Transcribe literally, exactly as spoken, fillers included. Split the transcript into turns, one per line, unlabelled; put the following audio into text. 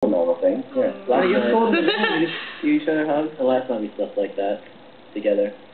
normal thing. Yeah.
Last night, you just give each other hugs. The last time we slept like that together.